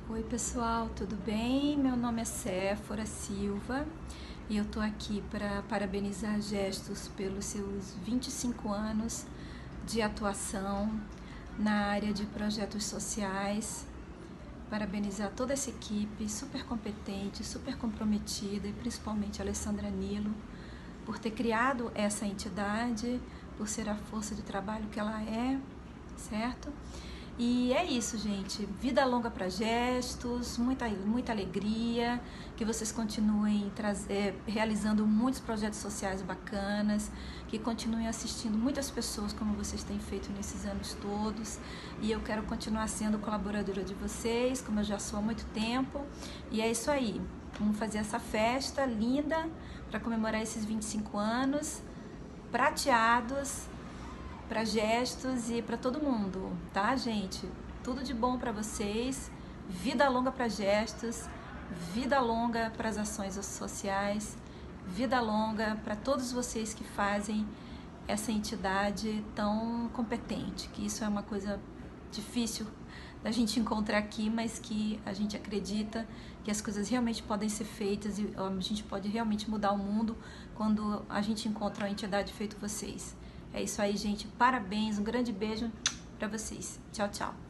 Oi pessoal, tudo bem? Meu nome é Séfora Silva e eu tô aqui para parabenizar Gestos pelos seus 25 anos de atuação na área de projetos sociais. Parabenizar toda essa equipe super competente, super comprometida e principalmente a Alessandra Nilo por ter criado essa entidade, por ser a força de trabalho que ela é, certo? E é isso, gente. Vida longa para Gestos, muita alegria, que vocês continuem realizando muitos projetos sociais bacanas, que continuem assistindo muitas pessoas como vocês têm feito nesses anos todos. E eu quero continuar sendo colaboradora de vocês, como eu já sou há muito tempo. E é isso aí. Vamos fazer essa festa linda para comemorar esses 25 anos prateados para Gestos e para todo mundo, tá, gente? Tudo de bom para vocês, vida longa para Gestos, vida longa para as ações sociais, vida longa para todos vocês que fazem essa entidade tão competente, que isso é uma coisa difícil da gente encontrar aqui, mas que a gente acredita que as coisas realmente podem ser feitas e a gente pode realmente mudar o mundo quando a gente encontra uma entidade feito vocês. É isso aí, gente. Parabéns, um grande beijo para vocês. Tchau, tchau.